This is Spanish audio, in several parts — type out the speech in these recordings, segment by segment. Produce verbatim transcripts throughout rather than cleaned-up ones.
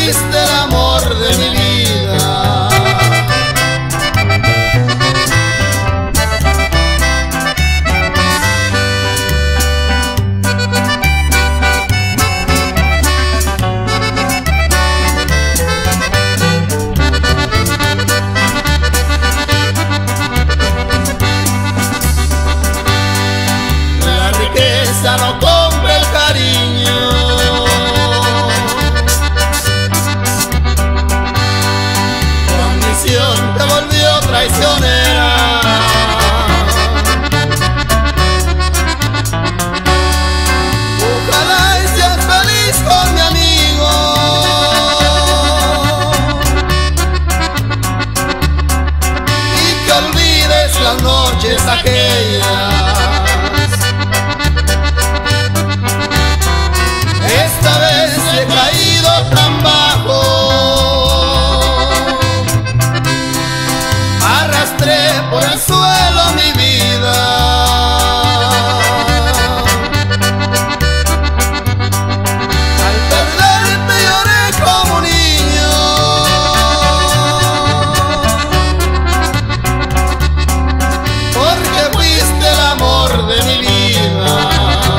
fuiste el amor de mi vida. La riqueza no compra el cariño, te volvió traicionera. Ojalá y seas feliz con mi amigo y que olvides las noches aquellas. Esta vez he caído tan bajo, por el suelo mi vida. Al perderte lloré como un niño, porque fuiste el amor de mi vida.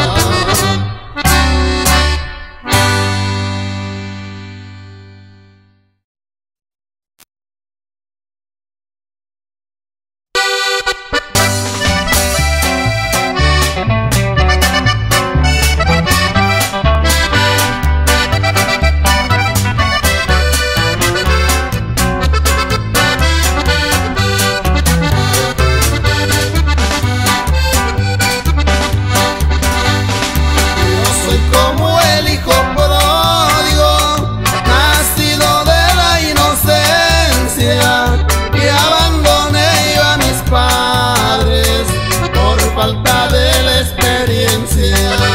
Falta de la experiencia.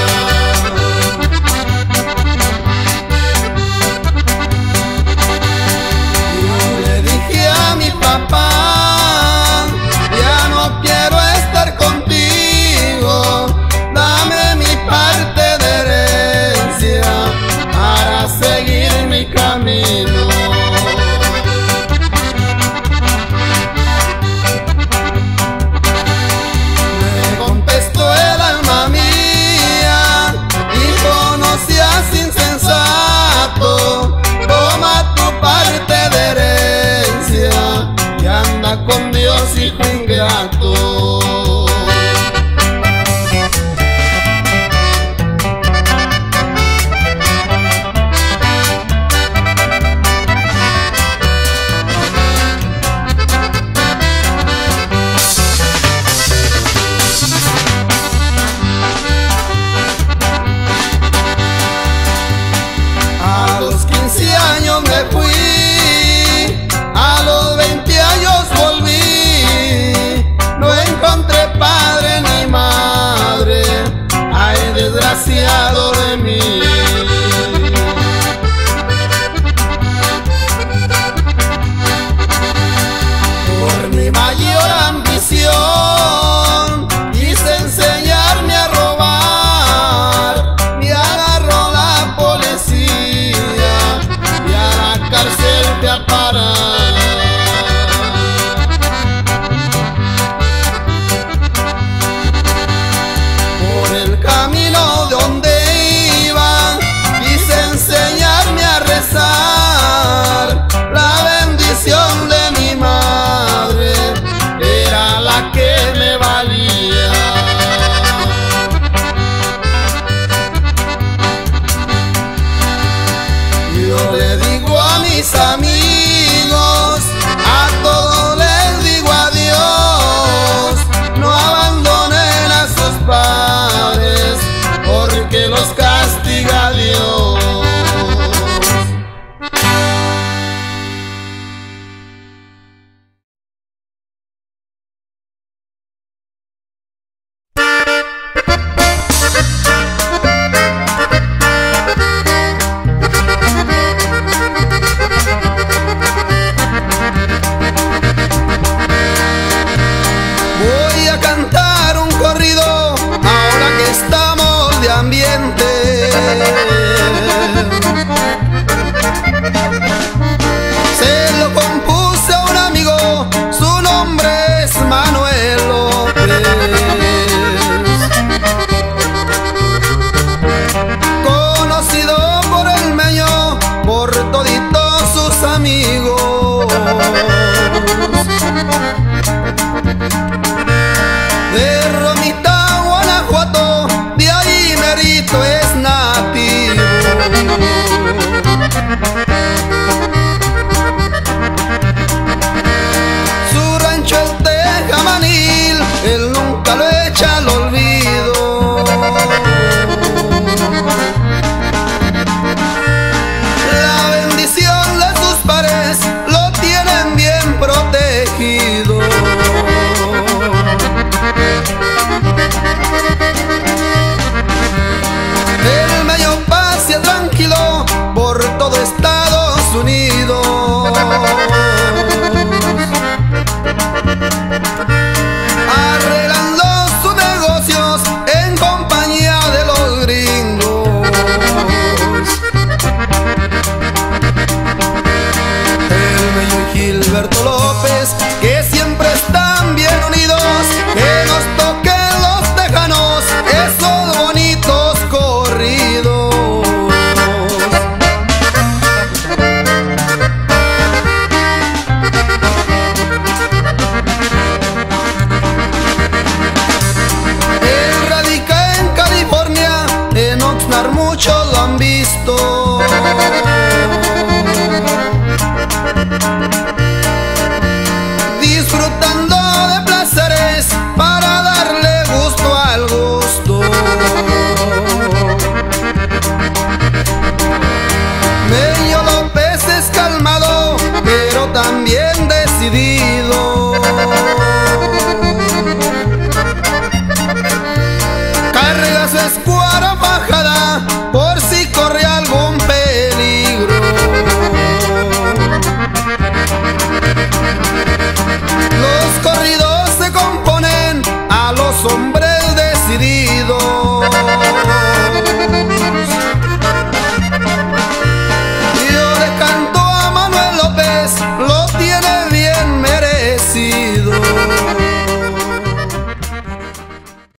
Yo le dije a mi papá, ya no quiero estar contigo, dame mi parte de herencia para seguir mi camino. Toma tu parte de herencia y anda con Dios, hijo ingrato. A los quince años me fui, a los veinte años volví, no encontré padre ni madre, ay desgraciado de mí. Por mi mayor ambición quise enseñarme a robar, me agarró la policía y a la cárcel te a parar. Por el camino donde iba quise enseñarme a rezar, la bendición de mi madre era la que me valía. Yo le digo a mis amigos, a todos les digo adiós, no abandonen a sus padres, porque los castiga Dios. Gilberto López, que siempre están bien unidos, que nos toquen los tejanos esos bonitos corridos. Él radica en California, en Oxnard muchos lo han visto. Disfrutando de placeres para darle gusto al gusto. Mello López es calmado, pero también decidido. Carga su escuadra fajada